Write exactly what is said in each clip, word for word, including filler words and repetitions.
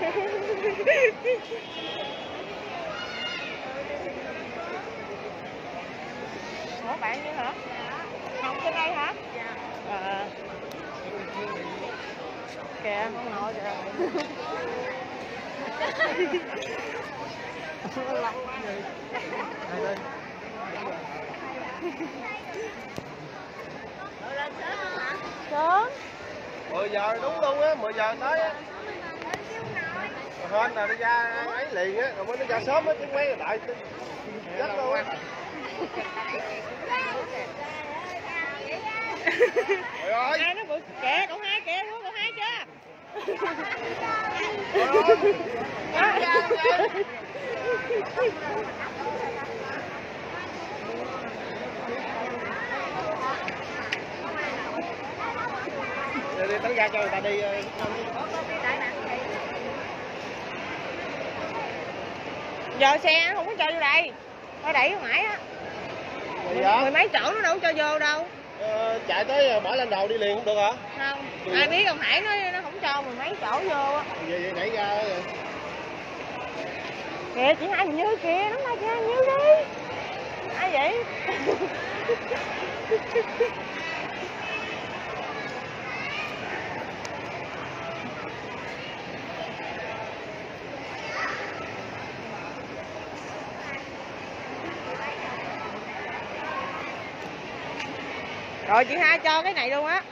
Ủa bạn như hả? Học trên đây hả? À. Kìa, không nội kìa. Sớm. mười giờ đúng luôn á, mười giờ tới á. Hên là nó ra ấy liền á, rồi mới nó ra sớm á chứ mấy người đợi chết luôn á. Trời ơi. Hai nó bự kìa, cậu hai kìa, cậu hai chưa? Rồi đi tấn ra cho người ta đi. Giờ xe không có cho vô đây, phải đẩy vô mãi á. Mười mấy chỗ nó đâu có cho vô đâu. Ờ, chạy tới bỏ lên đầu đi liền không được hả? Không, ai biết ông Hải nó nó không cho mười mấy chỗ vô á. Vậy vậy đẩy ra rồi. Kìa chị Hai mình Như kìa, nắm tay chị Hai mình Như đi. Ai vậy? Rồi chị Hai cho cái này luôn á.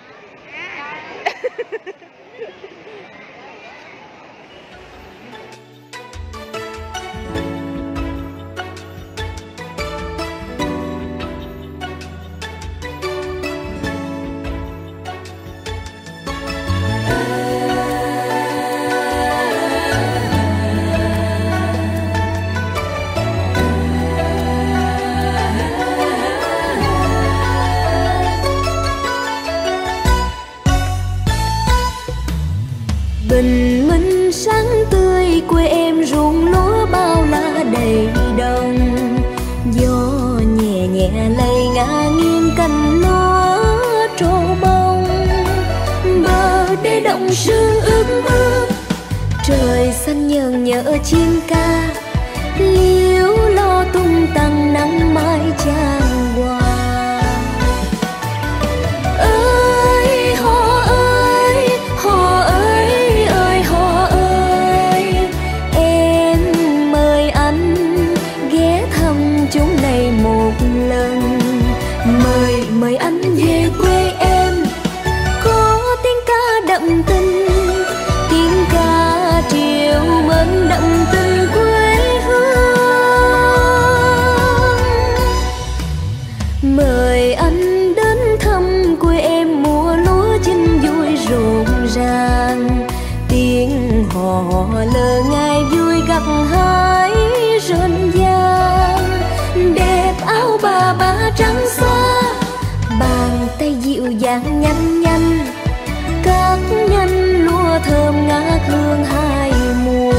Bình minh sáng tươi quê em ruộng lúa bao la đầy đồng, gió nhẹ nhẹ lay ngả nghiêng cành lúa trổ bông, bờ đê động sương ướt ướt, trời xanh nhờn nhợ chim ca, liễu lo tung tăng nắng mai chan hòa. Mời anh về quê em, có tiếng ca đậm tình, tiếng ca triều mến đậm tình quê hương. Mời anh đến thăm quê em, mùa lúa chín vui rộn ràng, tiếng hò lơ ngày vui gặt hái rộn ràng, đẹp áo bà ba trắng xóa, bàn tay dịu dàng nhanh nhanh, các nhánh lúa thơm ngát hương hai mùa.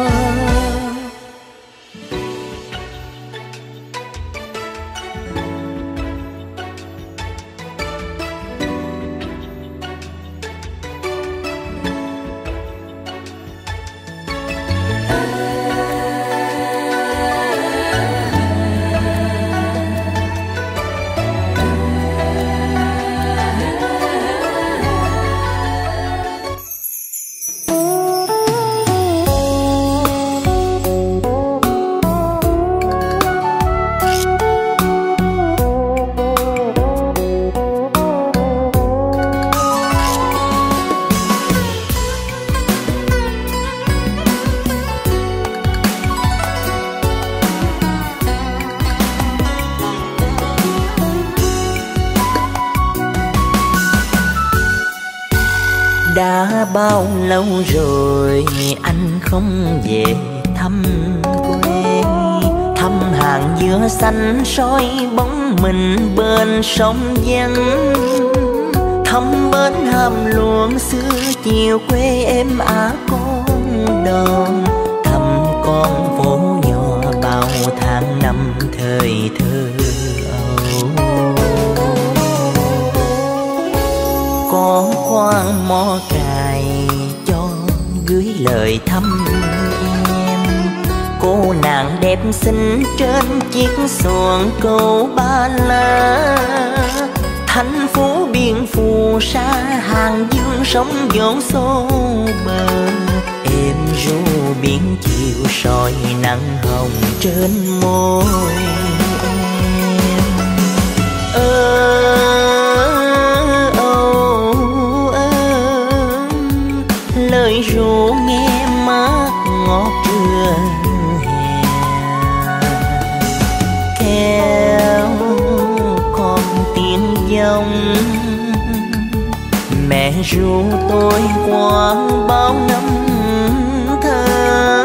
Đã bao lâu rồi anh không về thăm quê, thăm hàng dừa xanh soi bóng mình bên sông vắng, thăm bến hàm luông xưa chiều quê em á con đòn, thăm con phố nhỏ bao tháng năm thời thơ ấu. Con khoan mò cài cho gửi lời thăm em. Cô nàng đẹp xinh trên chiếc xuồng câu Ba La, thành phố biển phù sa hàng dương sóng vỗ xô bờ. Em ru biển chiều soi nắng hồng trên môi em. Ơ âu ơ, lời ru nghe mát ngọt trưa hè. Theo con tiếng dòng mẹ ru tôi qua bao năm thơ.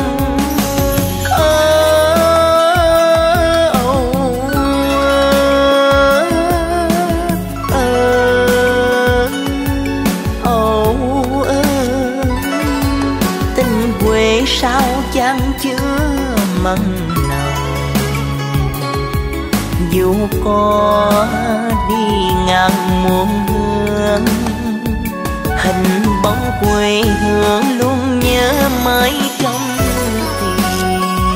Tình quê sao chẳng chứa mặn nồng, dù có đi ngang muôn hương, hình bóng quê hương luôn nhớ mãi trong tim.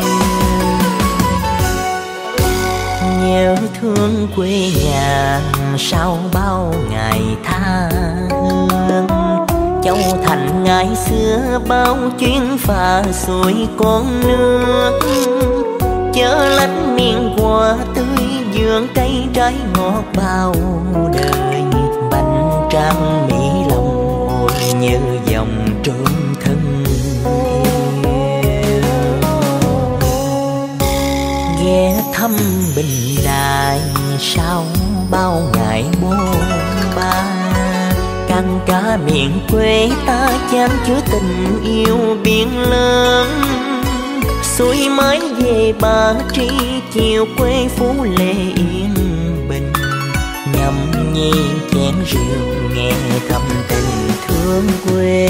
Nhớ thương quê nhà sau bao ngày tha hương. Châu Thành ngày xưa bao chuyến phà xuôi con nước, chở lánh miền quà tươi vườn cây trái ngọt bao đời. Bánh tráng Mỹ Long ôi như dòng trốn thân yêu. Ghé thăm Bình Đại sau bao ngày bôn ba, canh cá miền quê ta chan chứa tình yêu biển lớn. Xuôi mái về Ba Tri chiều quê Phú Lê yên bình, nhâm nhi chén rượu nghe thầm tình thương quê.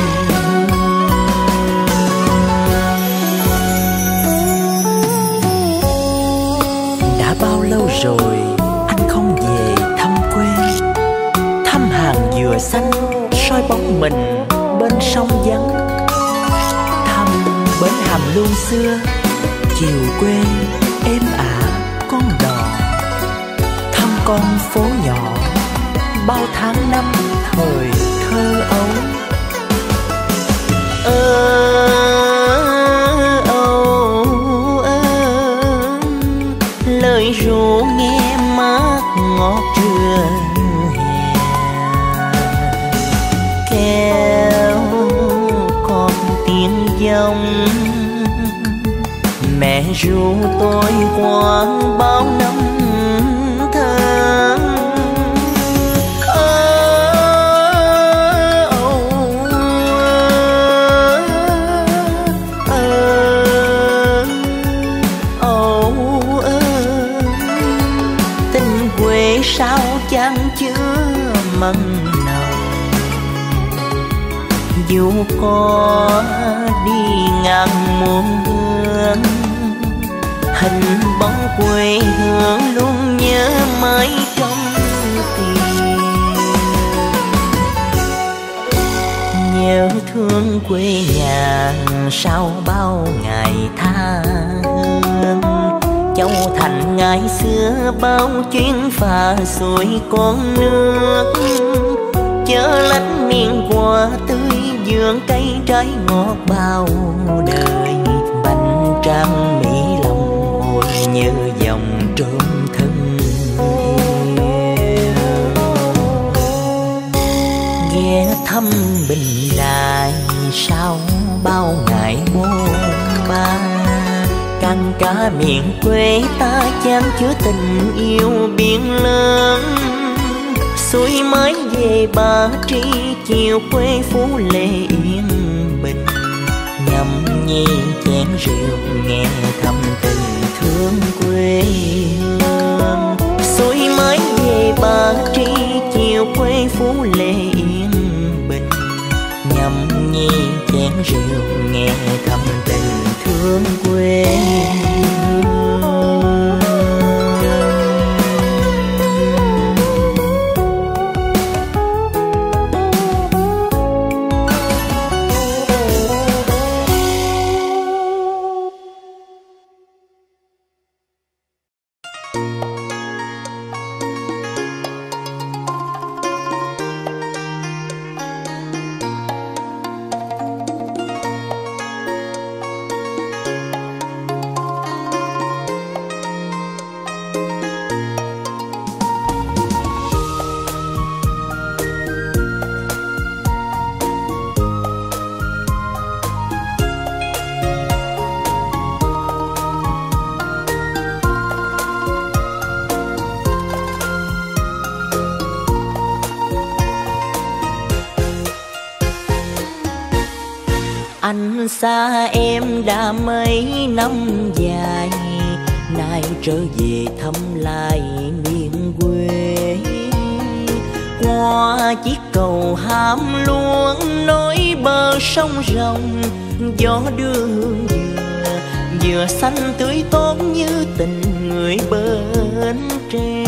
Đã bao lâu rồi anh không về thăm quê, thăm hàng dừa xanh soi bóng mình bên sông vắng, thăm bến Hàm Luông xưa chiều quê êm ả con đò, thăm con phố nhỏ bao tháng năm thời thơ ấu. Ơ âu ơ, lời ru nghe mát ngọt trưa hè. Kéo con tiếng dòng mẹ ru tôi qua bao năm thơ. Tình quê sao chẳng chứa mặn nồng, dù có đi ngang muôn hương, hình bóng quê hương luôn nhớ mãi trong tim. Nhớ thương quê nhà sau bao ngày tha hương. Châu Thành ngày xưa bao chuyến phà xuôi con nước, chở lánh miền quà tươi vườn cây trái ngọt bao đời. Bánh tráng Mỹ Long ôi như dòng trốn thân yêu. Ghé thăm Bình Đại sau bao ngày bôn ba, canh cá miền quê ta chan chứa tình yêu biển lớn. Xuôi mái về Ba Tri chiều quê Phú Lê yên bình, nhâm nhi chén rượu nghe thầm tình thương quê hương. Xuôi mái về Ba Tri chiều quê Phú Lê yên bình, nhâm nhi chén rượu nghe thầm tình thương quê hương. Anh xa em đã mấy năm dài, nay trở về thăm lại miền quê. Qua chiếc cầu Hàm Luông nối bờ sông rồng, gió đưa hương dừa, dừa xanh tươi tốt như tình người bên tre.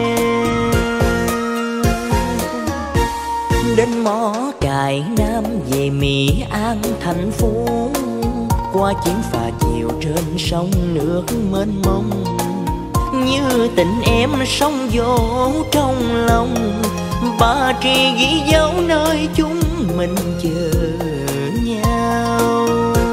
Đến Mỏ Cày Nam về Mỹ An thành phố, qua chuyến phà chiều trên sông nước mênh mông, như tình em sóng vỗ trong lòng. Ba Tri ghi dấu nơi chúng mình chờ nhau.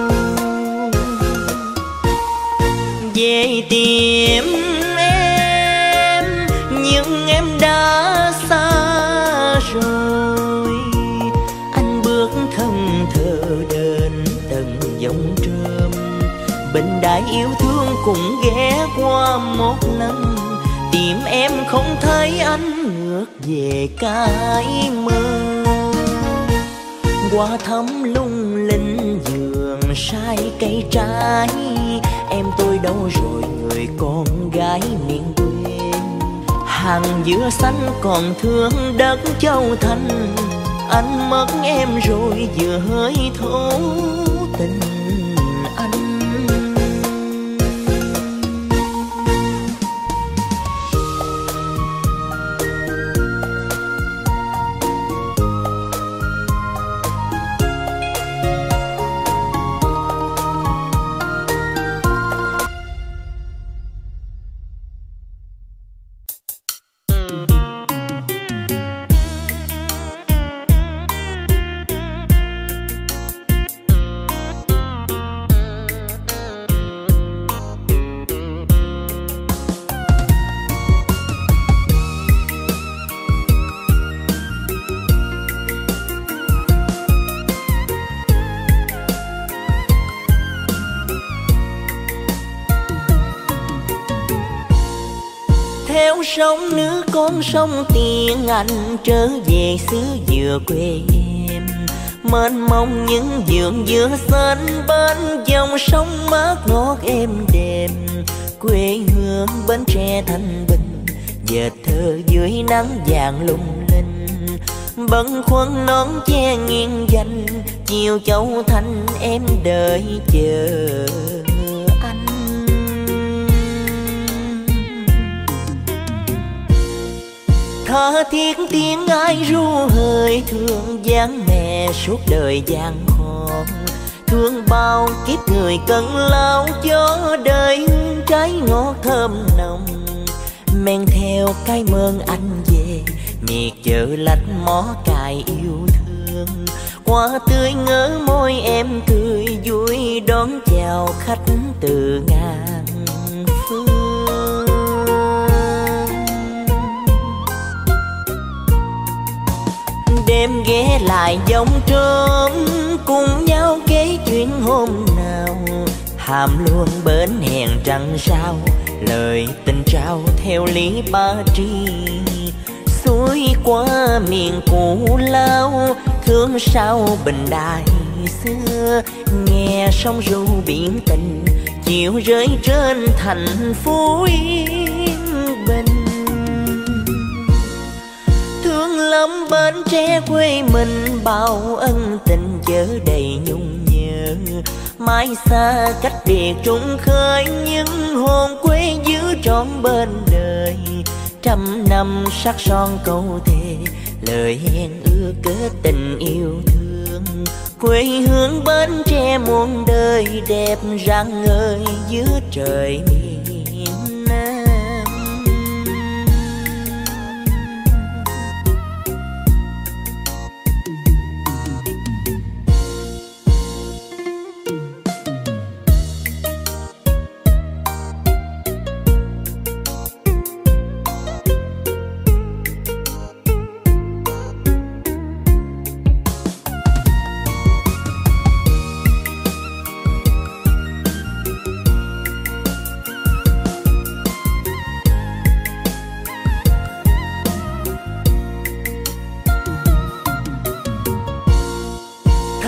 Về tìm em nhưng em đã xa rồi, anh bước thân thờ đến tận dòng trơm. Bình đại yêu thương cũng ghé qua một lần, tìm em không thấy anh ngược về cái mơ. Qua thăm lung linh vườn sai cây trái, em tôi đâu rồi người con gái miền quê. Hàng dừa xanh còn thương đất Châu Thành, anh mất em rồi vừa hơi thấu tình anh. Sông nước con sông Tiền Anh trở về xứ dừa quê em. Mênh mông những vườn dừa xanh bên dòng sông mát ngọt êm đềm. Quê hương Bến Tre thanh bình, dệt thơ dưới nắng vàng lung linh. Bâng khuâng nón che nghiêng danh, chiều Châu Thành em đợi chờ. Tha thiết tiếng ai ru hơi thương dáng mẹ suốt đời gian khổ. Thương bao kiếp người cần lao cho đời hương trái ngọt thơm nồng. Men theo cái mơn anh về, miệt chợ lạch Mỏ Cày yêu thương. Hoa tươi ngỡ môi em cười vui đón chào khách từ ngàn phương. Đêm ghé lại dòng trơm, cùng nhau kể chuyện hôm nào. Hàm Luông bến hẹn trăng sao, lời tình trao theo lý Ba Tri. Xuôi qua miền cũ lao, thương sao Bình Đại xưa. Nghe sóng ru biển tình, chiều rơi trên thành phố Yên Bình. Thương lắm Bến Tre quê mình, bao ân tình chở đầy nhung nhớ. Mãi xa cách biệt trung khơi, nhưng hồn quê giữ trọn bên đời. Trăm năm sắc son câu thề, lời hẹn ước kết tình yêu thương. Quê hương Bến Tre muôn đời đẹp rạng ngời giữa trời miền Nam.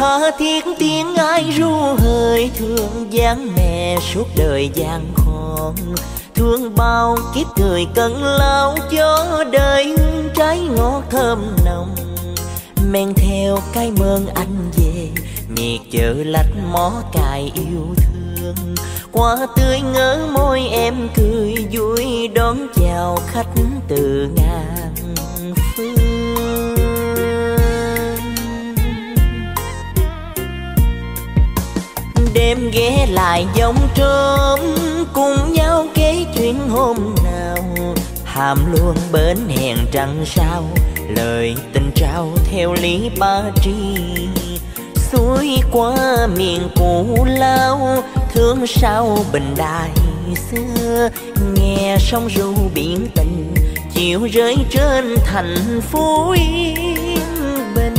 tha thiết tiếng ai ru hời, thương dáng mẹ suốt đời gian khôn. Thương bao kiếp người cận lao cho đời hương trái ngọt thơm nồng. Men theo cái mơn anh về, miệt chợ lách mó cài yêu thương. Qua tươi ngỡ môi em cười vui, đón chào khách từ ngàn phương. Đêm ghé lại dòng trôm, cùng nhau kể chuyện hôm nào. Hàm luôn bến hẹn trăng sao, lời tình trao theo lý ba tri. Xuôi qua miền cũ lao, thương sao bình đài xưa. Nghe sóng ru biển tình, chiều rơi trên thành phố yên bình.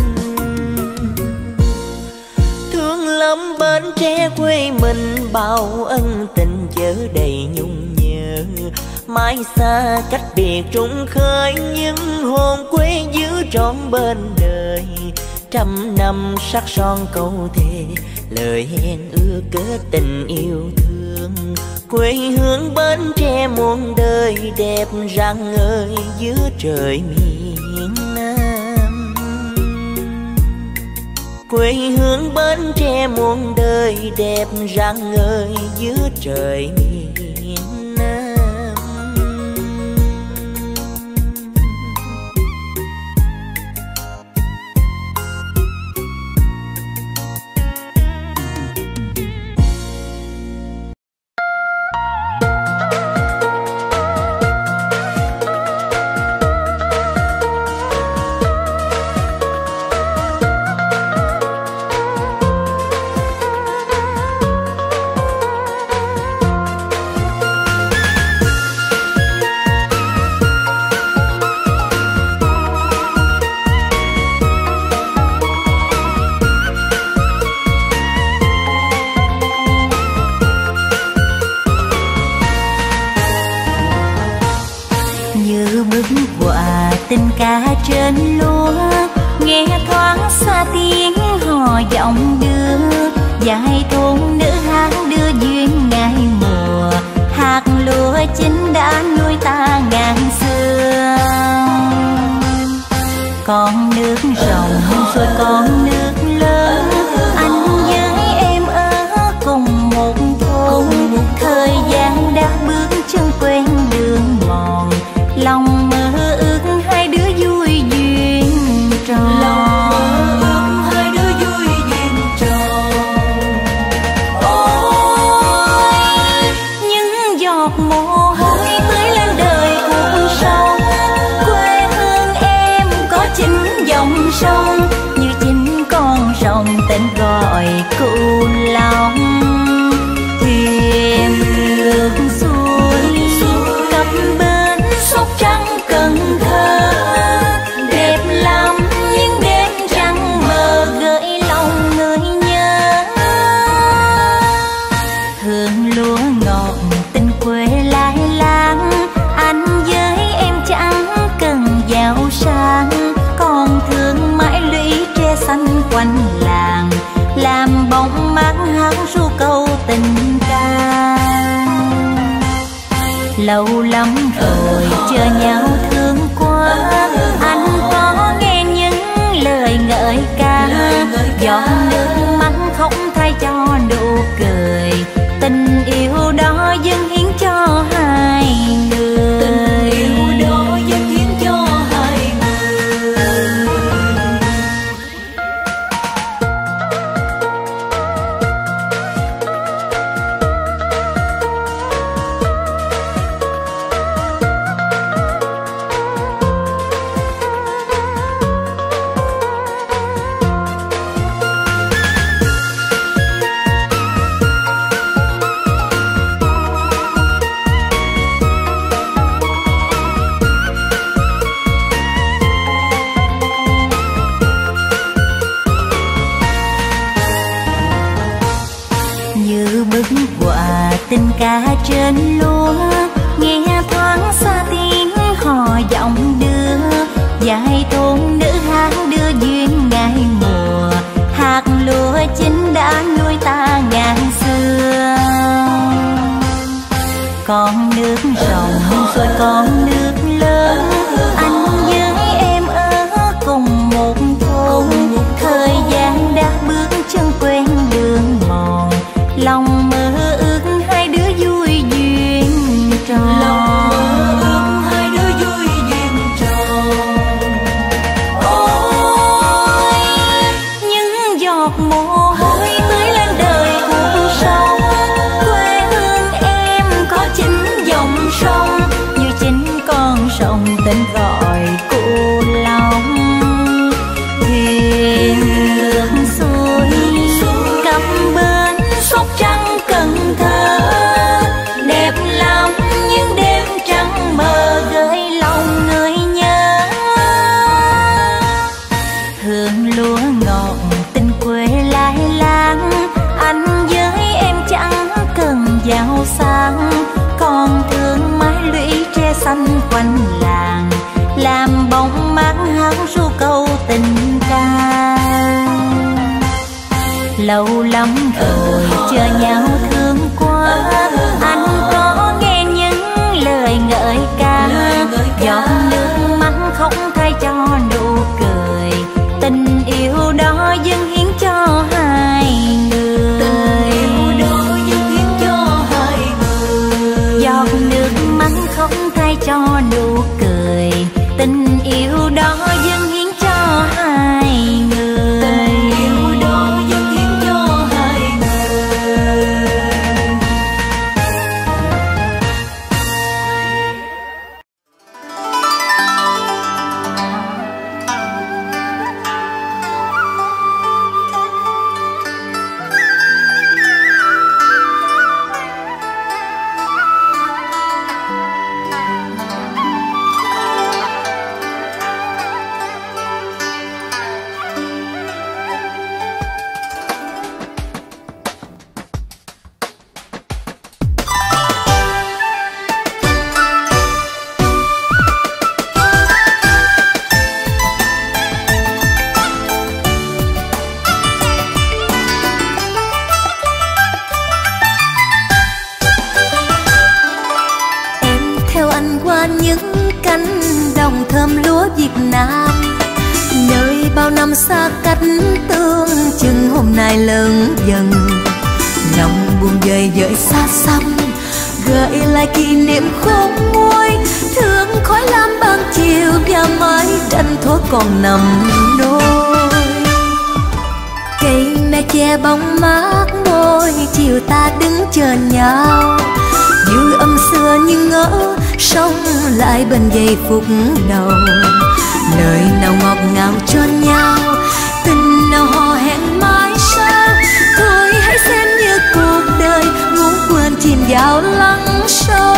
Thương lắm Bến Tre quê mình, bao ân tình chở đầy nhung nhớ. Mãi xa cách biệt trung khơi, nhưng hồn quê giữ trọn bên đời. Trăm năm sắc son câu thề, lời hẹn ước kết tình yêu thương. Quê hương Bến Tre muôn đời đẹp rạng ngời giữa trời miền Nam. Quê hương Bến Tre muôn đời đẹp rạng ngời giữa trời miền Nam. Tình ca trên lúa, nghe thoáng xa tiếng hò giọng đưa. Dài thôn nữ hát đưa duyên ngày mùa, hạt lúa chín đã nuôi ta ngàn xưa. Con nước rồng rồi con nước lớn, anh với em ở cùng một thôn. Thời gian đã bước chân quen đường mòn, lòng mơ ước hai đứa vui duyên tròn. Lòng hai đứa vui duyên tròn. Ôi những giọt mồ hôi tưới lên đời cuộc sống. Quê hương em có chín dòng sông, như chín con rồng tên gọi Cửu Long. Thuyền ngược xuôi cập bến Sóc Trăng Cần Thơ, đẹp lắm những đêm trăng mờ gợi lòng người nhớ. Hương lúa ngọt tình quê lai láng, anh với em chẳng cần giàu sang. Còn thương mãi lũy tre xanh quanh làng, làm bóng mát hát ru câu tình ca. Lâu lắm rồi chờ nhau thương quá, anh có nghe những lời ngợi ca. Giọt nước mắt không thay cho nụ cười, tình yêu đó dâng hiến cho hai người. Tình yêu đó dâng hiến cho hai người. Tình ca trên lúa, nghe thoáng xa tiếng hò giọng đưa. Dài thôn nữ hát đưa duyên ngày mùa, hạt lúa con nước rộng rồi con nước lớn, anh với em ở cùng một thôn. Thời gian đã bước chân quen đường mòn, lòng mơ ước hai đứa vui duyên tròn. Lòng mơ ước hai đứa vui duyên tròn. Ôi những giọt mồ hôi tưới lên đời cuộc sống, quê hương em có chính dòng sông, như chính con sông tên gọi cô Long. Thuyền ngược xuôi cặp bên Sóc Trăng Cần Thơ, đẹp lắm những đêm trăng mờ gợi lòng người nhớ. Hương lúa ngọt tình quê lai láng, anh với em chẳng cần giàu sang, còn thương mái lũy tre xanh quanh làng, làm bóng mát hát ru câu tình ca. Lâu lắm rồi chờ nhau thương quá, anh có nghe những lời ngợi ca, giọt nước mắt không thay cho nụ cười, tình yêu đó dâng hiến cho hai người. Tình yêu đó dâng hiến cho hai người. Giọt nước mắt không thay cho nụ cười, tình yêu đó dâng hiến cho hai người. Tình yêu đó dâng hiến cho hai người. Những cánh đồng thơm lúa Việt Nam, nơi bao năm xa cách tương chừng hôm nay lớn dần. Lòng buồn dời dời xa xăm, gợi lại kỷ niệm khôn nguôi, thương khói lam ban chiều và mái tranh thuở còn nằm nôi. Cây me che bóng mát môi, chiều ta đứng chờ nhau, như âm xưa nhưng ngỡ sống lại bên giây phút đầu. Lời nào ngọt ngào cho nhau, tình nào hò hẹn mãi sau, thôi hãy xem như cuộc đời ngủ quên chìm vào lắng sâu.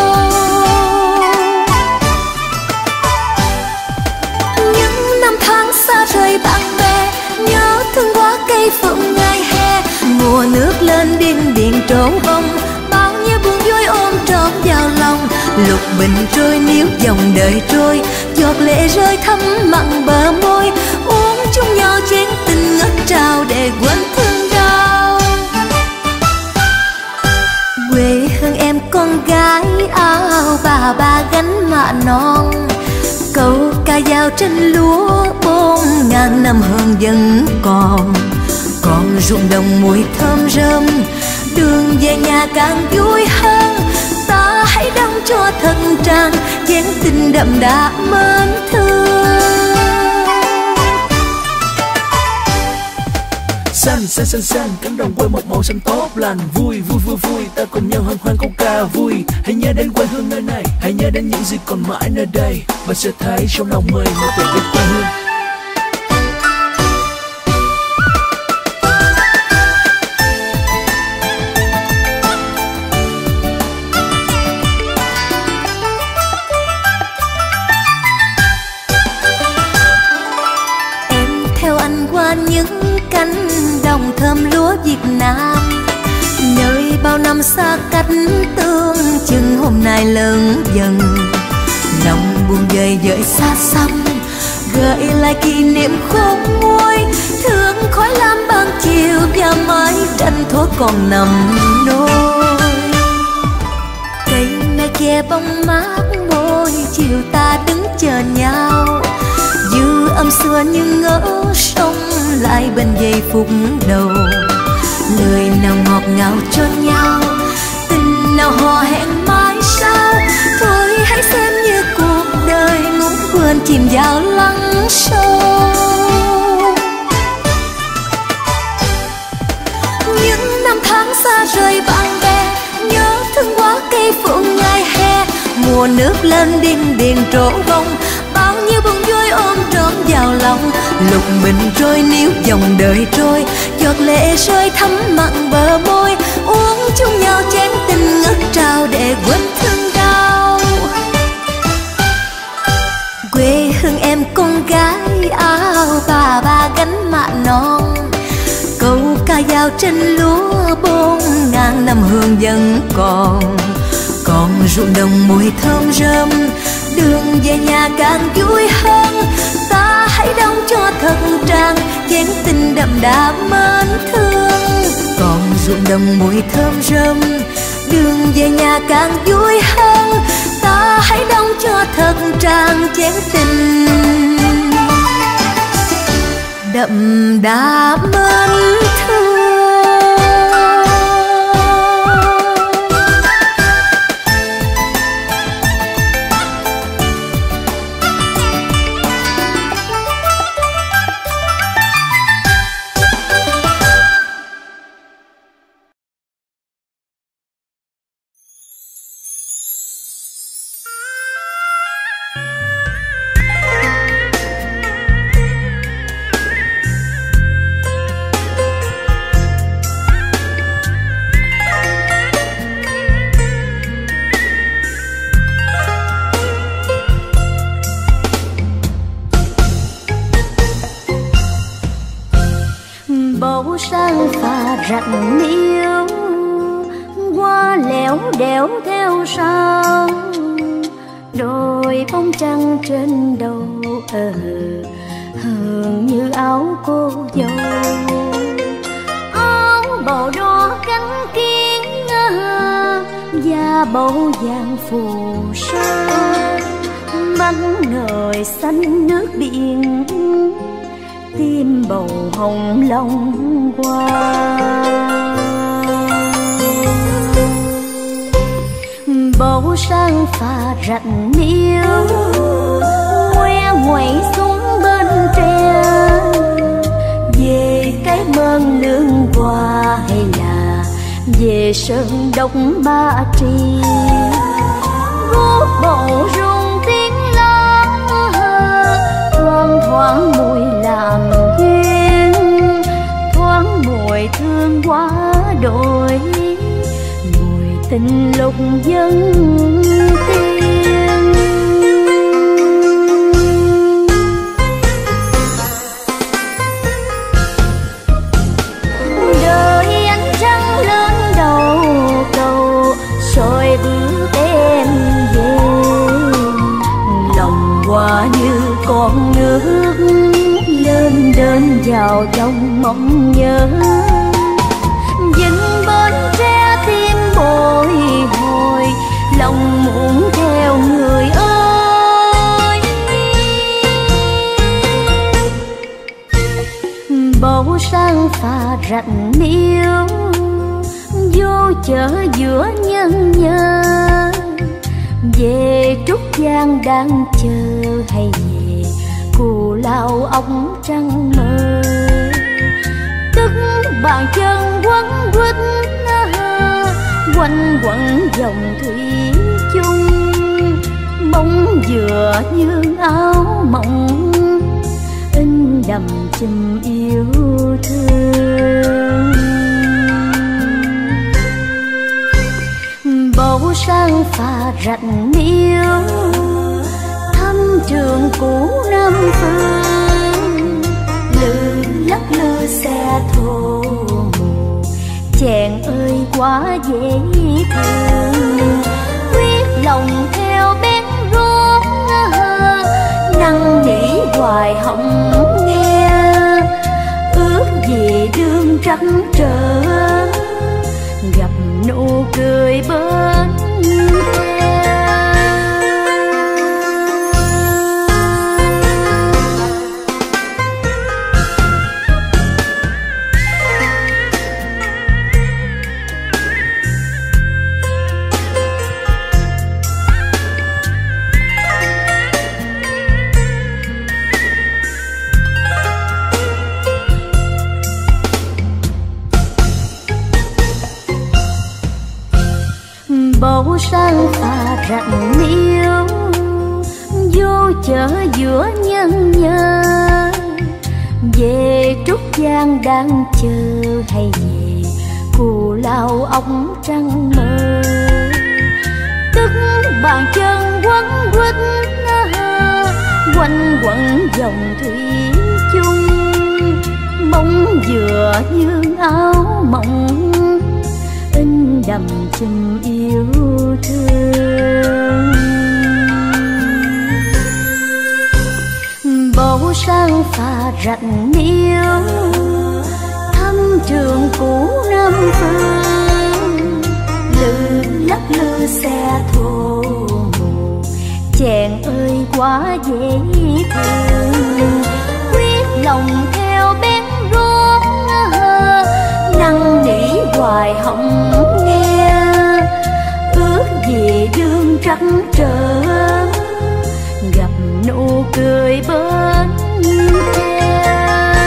Những năm tháng xa rời bạn bè, nhớ thương quá cây phượng ngày hè, mùa nước lên điên điền trổ bông, bao nhiêu buồn vui ôm trọn vào lòng. Lục bình trôi níu dòng đời trôi, giọt lệ rơi thấm mặn bờ môi, uống chung nhau chén tình ngất trào để quên thương đau. Quê hương em con gái áo bà ba gánh mạ non, câu ca dao trên lúa bốn ngàn năm hơn vẫn còn. Còn ruộng đồng mùi thơm rơm, đường về nhà càng vui hơn. Ta hãy đong cho thật tràn chén tình đậm đà mến thương. Xanh xanh xanh xanh cánh đồng quê một màu xanh tốt lành, vui vui vui vui ta cùng nhau hân hoan câu ca vui. Hãy nhớ đến quê hương nơi này, hãy nhớ đến những gì còn mãi nơi đây, và sẽ thấy trong lòng người một tình yêu quê hương. Những cánh đồng thơm lúa Việt Nam, nơi bao năm xa cách tương chừng hôm nay lớn dần. Lòng buồn dời dời xa xăm, gợi lại kỷ niệm khôn nguôi, thương khói lam ban chiều và mái tranh thuở còn nằm nôi. Cây me xưa nhưng ngỡ sống lại bên giây phút đầu. Lời nào ngọt ngào cho nhau, tình nào hò hẹn mãi sau. Thôi hãy xem như cuộc đời ngủ quên chìm vào lắng sâu. Những năm tháng xa rời bạn bè, nhớ thương quá cây phượng ngày hè. Mùa nước lên điên điền trổ bông, bao nhiêu buồn vui ôm trọn vào lòng. Lục bình trôi níu dòng đời trôi, giọt lệ rơi thấm mặn bờ môi. Uống chung nhau chén tình ngất trao để quên thương đau. Quê hương em con gái áo bà ba gánh mạ non. Câu ca dao trên lúa bốn ngàn năm hương vẫn còn. Còn ruộng đồng mùi thơm rơm, đường về nhà càng vui hơn. Ta hãy đong cho thật tràn chén tình đậm đà mến thương. Còn ruộng đồng mùi thơm rơm, đường về nhà càng vui hơn. Ta hãy đong cho thật tràn chén tình đậm đà mến thương. Bầu sang phà rạch miêu, qua lẻo đẻo theo sau. Đôi bóng trăng trên đầu ờ hờn như áo cô dâu. Áo bầu đỏ cánh kiến da bầu vàng phù sa. Bánh ngời xanh nước biển, tim bầu hồng long qua. Bầu sang phà rạch miêu, ngoe ngoẩy xuống bên tre. Về cái mơn nương qua hay là về sơn đốc Ba Tri. Guốc bầu rung tiếng lá, thoang thoảng mùi làm duyên, thoáng mùi thương quá đổi, mùi tình lúc dân tiên. Đời ánh trăng lên đầu cầu, soi bước em về. Lòng hoa như con nước lên đến vào trong mong nhớ. Dừng bên tre tim bồi hồi, lòng muốn theo người ơi. Bầu sang phà rạch miêu, vô chợ giữa nhân nhơ. Về Trúc Giang đang chờ hay về Cù Lao ống trăng mơ. Tức bàn chân quấn quýt quanh quẩn dòng thủy chung. Bóng dừa như áo mộng, in đậm chùm yêu thương. Bầu sang phà rạch miêu, thăm trường cũ Nam Phương. Lư lắc lư xe thô mù, chàng ơi quá dễ thương. Quyết lòng theo bén gót, năn nỉ hoài hồng nghe. Ước gì đương trắng trở, gặp nụ cười bên theo. bầu sang pha rặng níu, vô chợ giữa nhân nhơ. Về Trúc Giang đang chờ hay về Cù Lao ống trăng mơ. Tức bàn chân quấn quýt quanh quẩn dòng thủy chung. Bóng dừa như áo mộng in đậm chùm yêu thương. Bầu sang pha rặng níu, thăm trường cũ Nam Phương. Lư lắc lư xe thô mù, chàng ơi quá dễ thương. Quyết lòng theo bén rốn, năn nỉ hoài hồng nghe. Ước gì đương trắng trở, gặp nụ cười bên tre.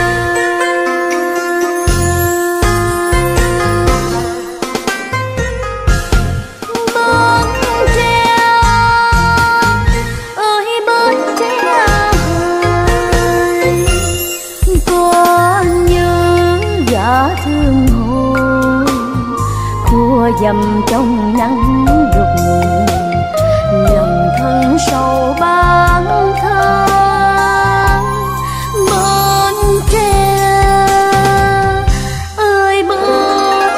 Bên tre ơi bên tre ơi, có nhớ gã thương hồi khua dầm trong nắng đục. Lòng thân sầu bán thân bên tre ơi bên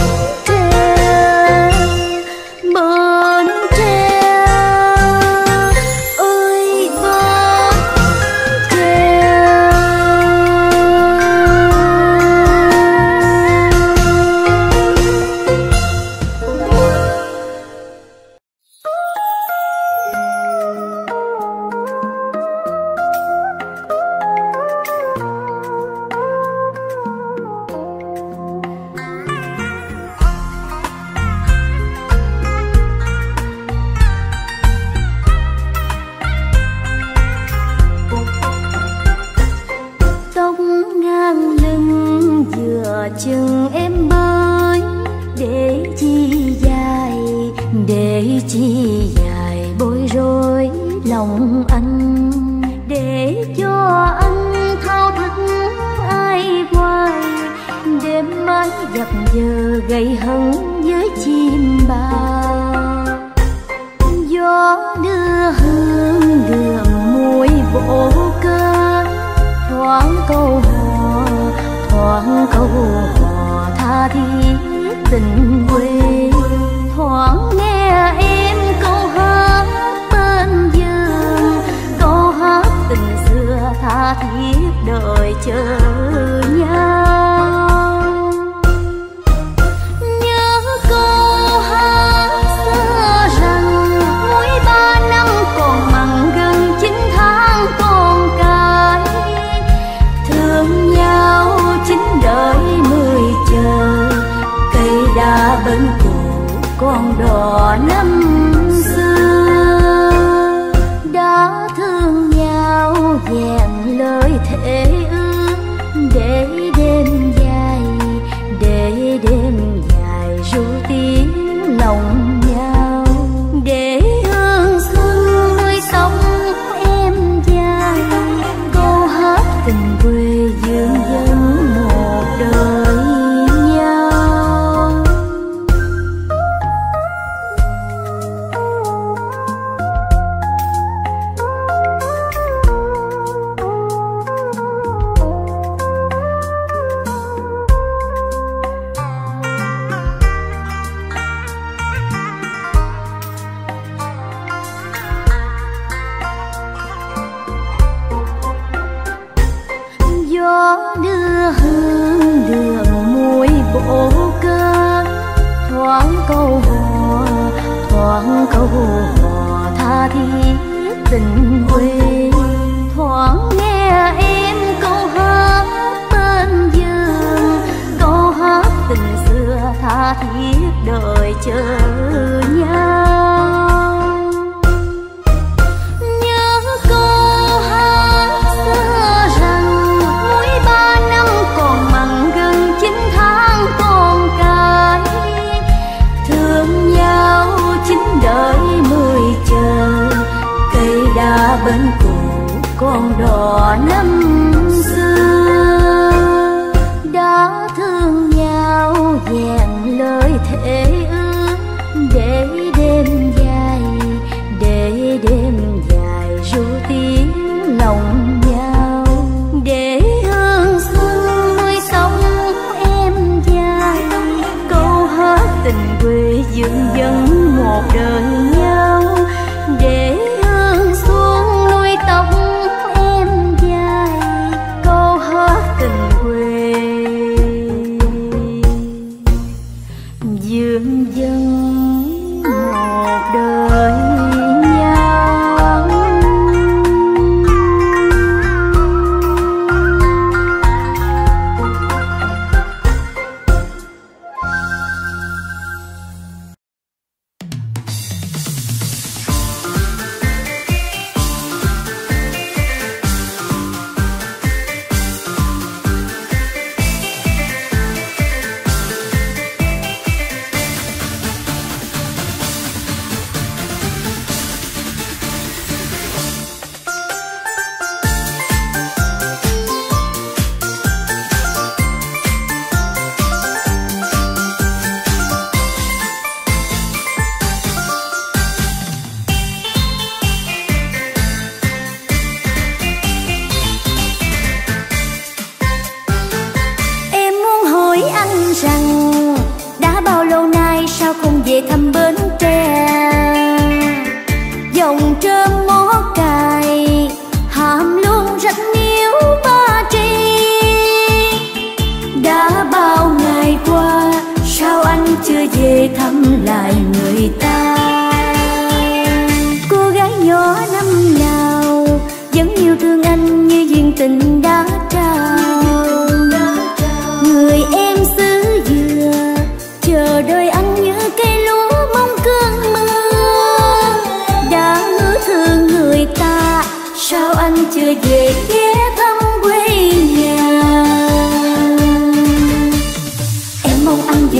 tre, bên tre ơi bên tre. Tóc ngang lưng vừa chừng em bơi, để chi dài, để chi dài bối rối lòng anh. Để cho anh thao thức ai hoài, đêm mãi giặc giờ gây hấn với chim bao. Gió đưa hương đường mùi bộ cơ, thoáng câu hò thoáng câu hò tha thiết tình quê. Thoáng nghe em câu hát bên giường, câu hát tình xưa tha thiết đợi chờ nhau. Nhớ câu hát xưa rằng mỗi ba năm còn mặn gần chín tháng con cái. Thương nhau chín đời mười chờ, cây đa bên cũ con đò năm xưa. Đã thương nhau vẹn lời thề ước, để đêm dài, để đêm dài ru tiếng lòng nhau. Để hương xuân nuôi sống em dài, câu hát tình quê dương dân một đời nhau. Gió đưa hương đường mùi bộ cơ, thoáng câu hò thoáng câu hò tha thiết tình quê. Thoáng nghe em câu hát bên giường, câu hát tình xưa tha thiết đợi chờ nhau. Nhớ câu hát xưa rằng mỗi ba năm còn mặn gần chín tháng con cái. Thương nhau chín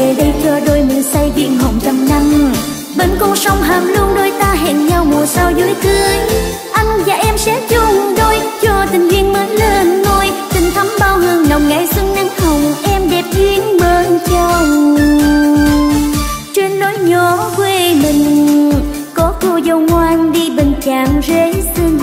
về đây cho đôi mình say viên hồng trăm năm. Bên con sông Hàm Luông đôi ta hẹn nhau mùa sau dưới cưới. Anh và em sẽ chung đôi cho tình duyên mới lên ngôi. Tình thắm bao hương nồng ngày xuân nắng hồng, em đẹp duyên bên chồng. Trên lối nhỏ quê mình có cô dâu ngoan đi bên chàng rể xinh.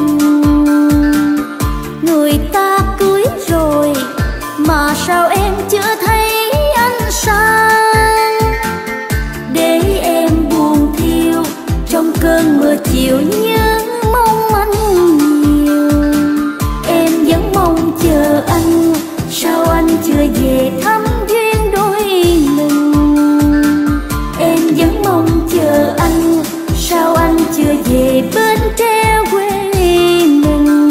Người ta cưới rồi mà sao em chưa thấy anh sang, để em buồn thiêu trong cơn mưa chiều nhớ mong anh nhiều. Em vẫn mong chờ anh, sao anh chưa về thăm duyên đôi mình. Em vẫn mong chờ anh, sao anh chưa về bên treo quê mình.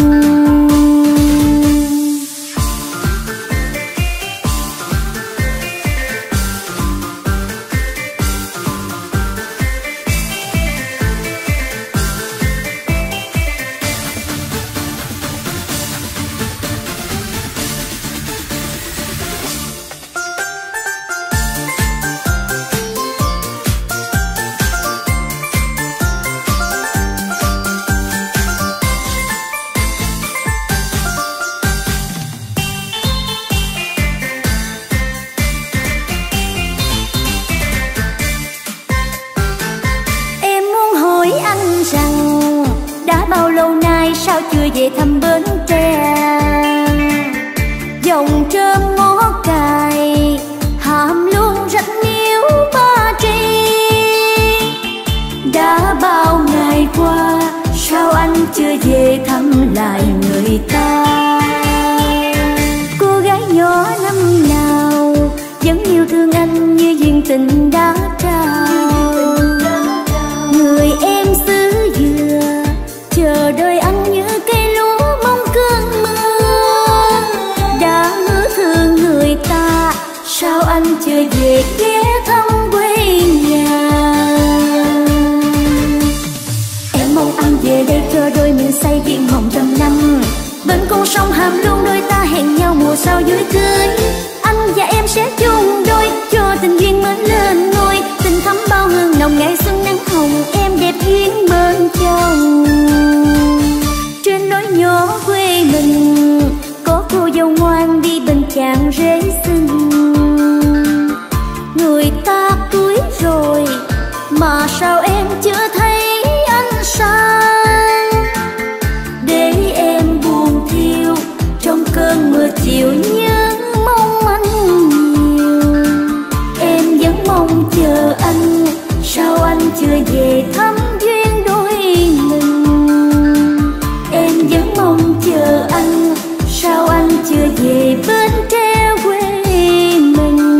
Chưa về thăm Bến Tre, dòng trơm ngó cài Hàm Luông rạch Miếu Ba Tri. Đã bao ngày qua sao anh chưa về thăm lại người ta. Cô gái nhỏ năm nào vẫn yêu thương anh như duyên tình đã trao. Người em xứ dừa chờ đợi anh như cây lúa mong cơn mưa. Đã hứa thương người ta, sao anh chưa về ghé thăm quê nhà. Em mong anh về đây cho đôi mình say viên hồng trăm năm. Bên con sông Hàm Luông đôi ta hẹn nhau mùa sau dưới cưới. Anh và em sẽ chung đôi cho tình duyên mới lên ngôi. Tình thắm bao hương nồng ngày xuân nắng hồng, em đẹp duyên bên chồng. Trên lối nhỏ quê mình có cô dâu ngoan đi bên chàng rể xinh. Người ta cưới rồi mà sao em chưa thấy anh sang, để em buồn thiêu trong cơn mưa chiều nhớ mong anh nhiều. Em vẫn mong chờ anh, sao anh chưa về thăm duyên đôi mình. Em vẫn mong chờ anh, sao anh chưa về bên treo quê mình.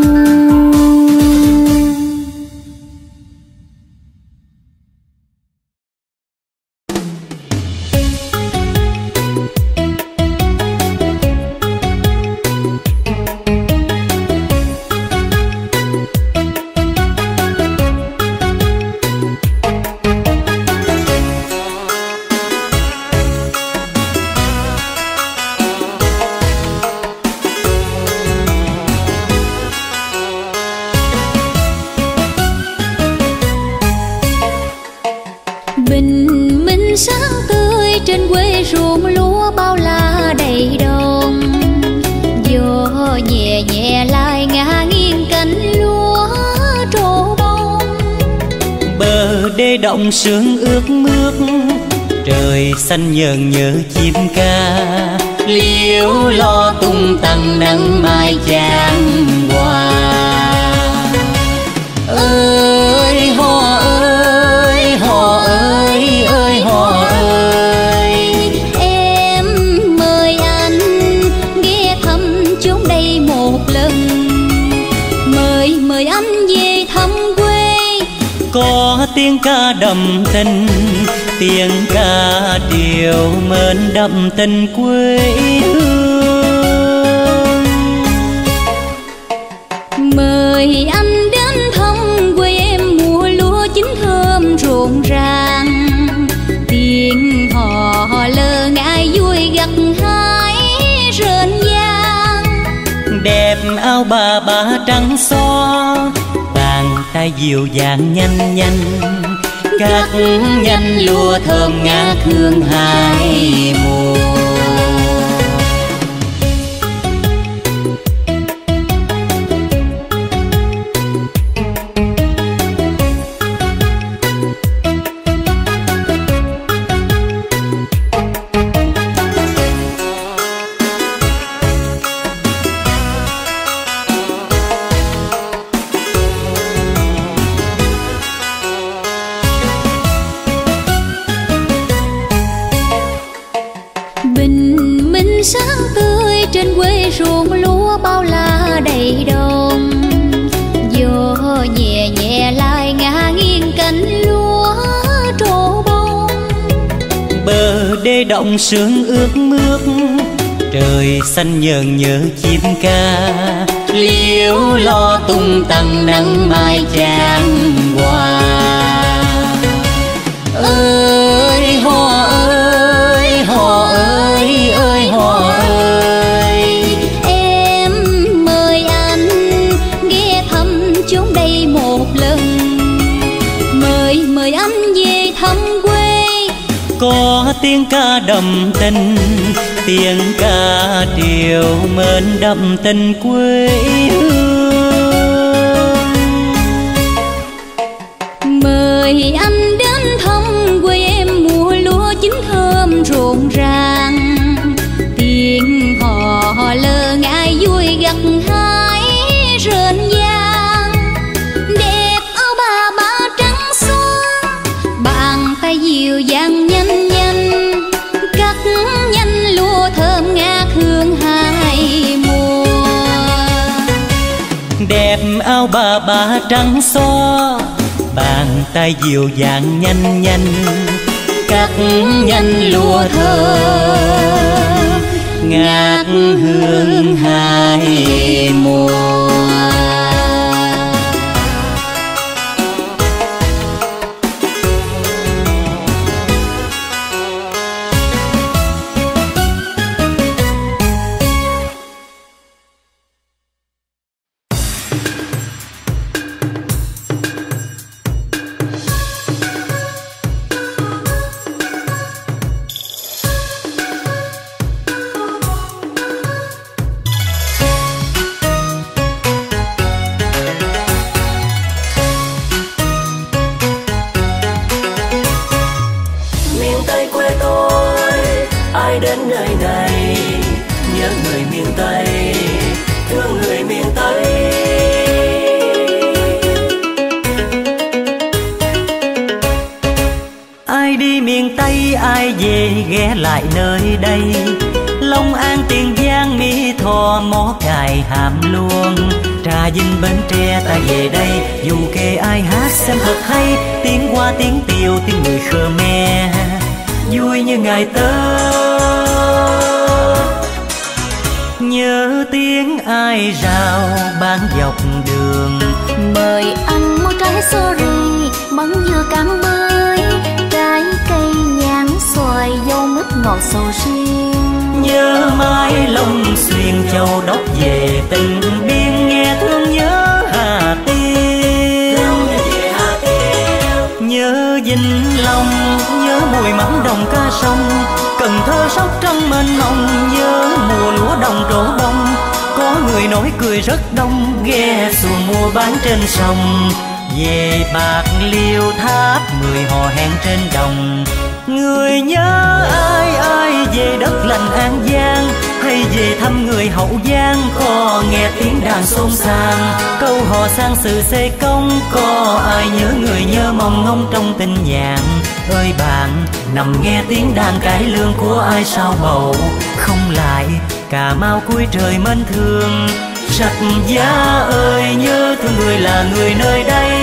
Động sương ướt mướt, trời xanh nhờn nhớ chim ca. Liễu lo tung tăng nắng mai chan hòa. Ơi hò ơi hò ơi ơi hò ơi, em mời anh ghé thăm chốn đây một lần. Mời mời anh về thăm quê. Có tiếng ca đậm tình, tiếng ca điều mến đậm tình quê hương. Mời anh đến thăm quê em mùa lúa chín thơm rộn ràng. Tiếng hò lơ ngại vui gặt hái rền vang. Đẹp áo bà bà trắng xóa, bàn tay dịu dàng nhanh nhanh cắt nhanh lúa thơm ngát hương hai mùa. Đê động sương ướt mướt trời xanh nhờn nhớ chim ca liễu lo tung tăng nắng mai chan hòa. Ơi hò ơi hò ơi ơi hò ơi, em mời anh ghé thăm chốn đây một lần, mời mời anh về thăm quê. Có tiếng ca đậm tình, tiếng ca triều mến đậm tình quê hương. Mời anh đến thăm quê em mùa lúa chín thơm rộn ràng, tiếng hò lơ ngại vui gặt hái rền vang. Đẹp áo bà ba trắng xóa, bàn tay dịu dàng nhanh nhanh cắt nhanh lúa thơm ngát hương hai mùa. Đẹp áo bà ba trắng xóa, bàn tay dịu dàng nhanh nhanh cắt nhanh lúa thơm ngát hương hai mùa. Ghé lại nơi đây, Long An Tiền Giang Mỹ Tho Mó Cày Hàm Luông, Trà Vinh Bến Tre ta về đây. Dù kể ai hát xem thật hay, tiếng hoa tiếng tiều tiếng người Khmer vui như ngày Tết. Nhớ tiếng ai rào bán dọc đường, mời anh mua trái sorry bắn dưa cam bơi, trái cây nhãn xoài dâu mít ngọt sầu riêng. Nhớ mãi Long Xuyên Châu Đốc về từng biên, nghe thương nhớ Hà Tiên. Nhớ Vĩnh Long, nhớ mùi mắm đồng ca sông, Cần Thơ Sóc Trăng mênh mông, nhớ mùa lúa đồng trổ bông. Có người nói cười rất đông, ghe xuồng mua bán trên sông. Về Bạc Liêu Tháp mười hò hẹn trên đồng. Người nhớ ai ai về đất lành An Giang, hay về thăm người Hậu Giang. Có nghe tiếng đàn xôn xang, câu hò sang sự xây công. Có ai nhớ người nhớ mong ngóng trong tình nhàn. Ơi bạn nằm nghe tiếng đàn cải lương của ai sao bầu không lại. Cà Mau cuối trời mến thương, Rạch Giá ơi nhớ thương người là người nơi đây.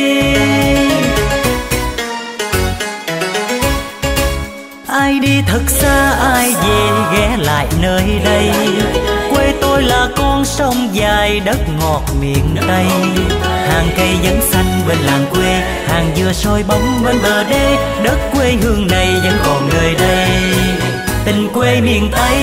Ai đi thật xa ai về ghé lại nơi đây. Quê tôi là con sông dài đất ngọt miền Tây. Hàng cây vẫn xanh bên làng quê, hàng dừa soi bóng bên bờ đê. Đất quê hương này vẫn còn nơi đây, tình quê miền Tây.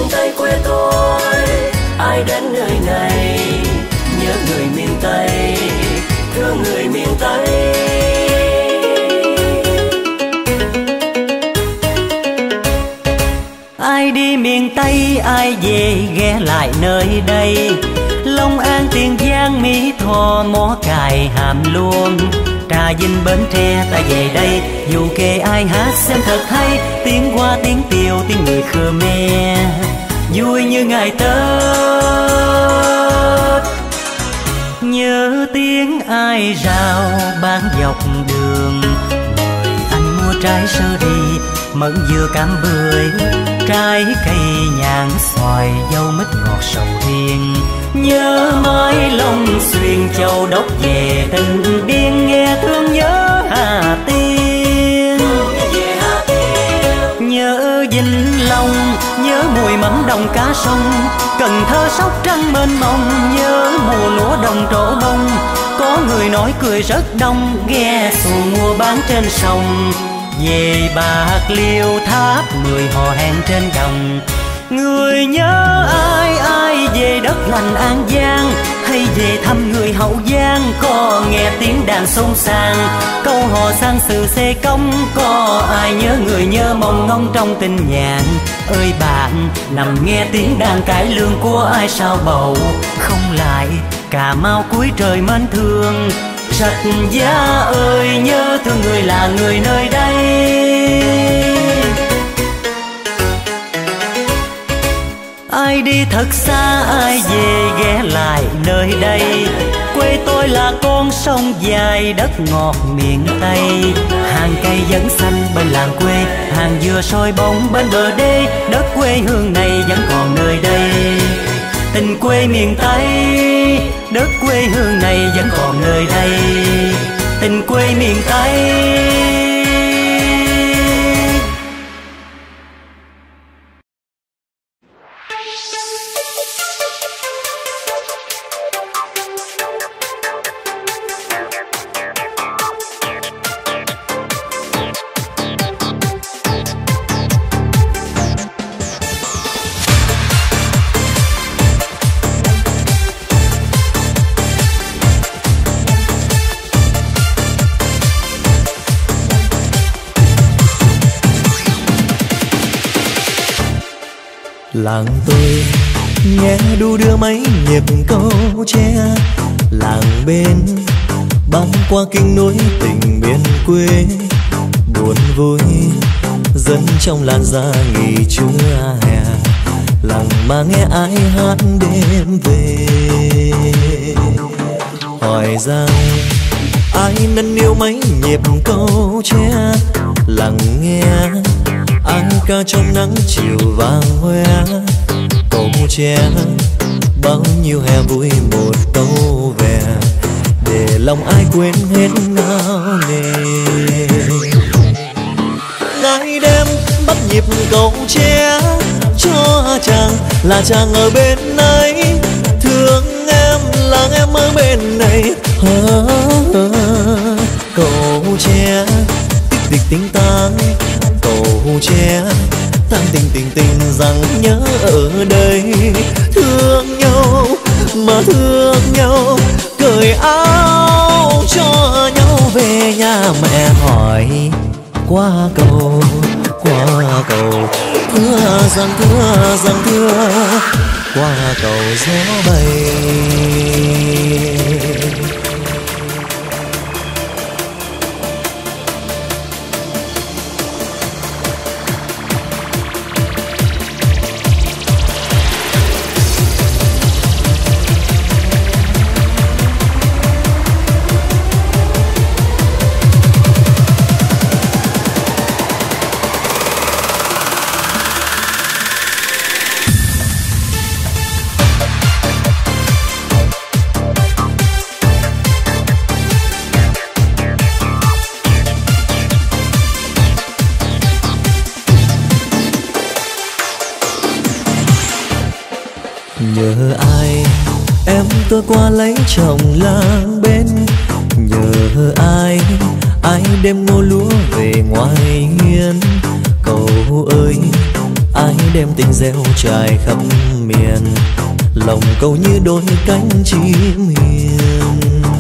miền Tây quê tôi, ai đến nơi này nhớ người miền Tây, thương người miền Tây. Ai đi miền Tây, ai về ghé lại nơi đây. Long An, Tiền Giang, Mỹ Tho, Mó Cày, Hàm Luông, Trà Vinh, Bến Tre, ta về đây. Dù kể ai hát xem thật hay, tiếng Hoa, tiếng Tiều, tiếng người Khmer, vui như ngày Tết. Nhớ tiếng ai rào bán dọc đường, mời anh mua trái sơ ri, mận dừa, cam bưởi, trái cây nhãn xoài, dâu mít ngọt sầu riêng. Nhớ mãi Long Xuyên, Châu Đốc về Tình Điên, nghe thương nhớ Hà Tiên. Nhớ Vĩnh Long, nhớ mùi mắm đồng cá sông, Cần Thơ, Sóc Trăng mênh mông. Nhớ mùa lúa đồng trổ bông, có người nói cười rất đông, ghe xuồng mua bán trên sông. Về Bạc Liêu, Tháp mười hò hẹn trên đồng. Người nhớ ai, ai về đất lành An Giang, hay về thăm người Hậu Giang. Có nghe tiếng đàn sông sàng, câu hò sang sự xê công. Có ai nhớ người nhớ mong ngóng trong tình nhàn. Ơi bạn, nằm nghe tiếng đàn cải lương của ai sao bầu. Không lại Cà Mau cuối trời mến thương. Rạch Giá ơi, nhớ thương người là người nơi đây. Ai đi thật xa, ai về ghé lại nơi đây. Quê tôi là con sông dài, đất ngọt miền Tây. Hàng cây vẫn xanh bên làng quê, hàng dừa soi bóng bên bờ đê. Đất quê hương này vẫn còn nơi đây. Tình quê miền Tây, đất quê hương này vẫn còn nơi đây. Tình quê miền Tây. Làng tôi nghe đu đưa mấy nhịp câu tre, làng bên băng qua kinh núi tình miền quê. Buồn vui dân trong làn da nghỉ trưa hè, làng mà nghe ai hát đêm về. Hỏi rằng ai nâng niu mấy nhịp câu tre, làng nghe ai ca trong nắng chiều vàng hoe. Câu tre bao nhiêu hè vui một câu về, để lòng ai quên hết ngao nề. Ngày đêm bắt nhịp câu tre cho chàng, là chàng ở bên ấy. Thương em là em ở bên này. Câu tre tích tích tính tang, câu tre tan tình tình tình rằng nhớ ở đây. Thương nhau mà thương nhau, cởi áo cho nhau về nhà. Mẹ hỏi qua cầu qua cầu, thưa rằng thưa rằng thưa qua cầu gió bay. Nhờ ai em tôi qua lấy chồng làng bên. Nhờ ai ai đem ngô lúa về ngoài hiên. Cầu ơi ai đem tình gieo trải khắp miền, lòng câu như đôi cánh chim hiền.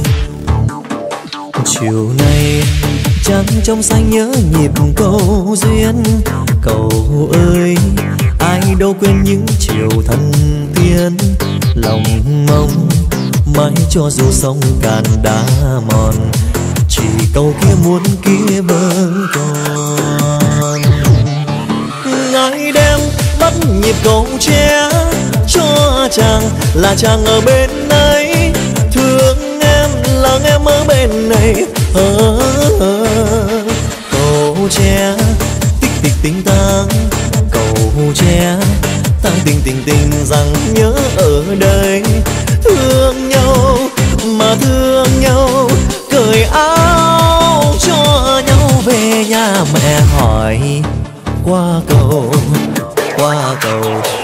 Chiều nay trăng trong xanh nhớ nhịp câu duyên, cầu ơi ai đâu quên những chiều thân tiên, lòng mong mãi cho dù sông cạn đá mòn, chỉ câu kia muốn kia vẫn còn. Ai đem bắt nhịp cầu tre cho chàng là chàng ở bên ấy, thương em là em ở bên này. ờ, ờ, cầu tre tích tích tinh tang, cầu tre tang tình tình tình rằng nhớ ở đây. Thương nhau mà thương nhau, cởi áo cho nhau về nhà mẹ hỏi qua cầu qua cầu,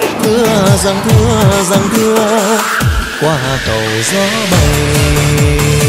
thưa rằng thưa rằng thưa qua cầu gió bay.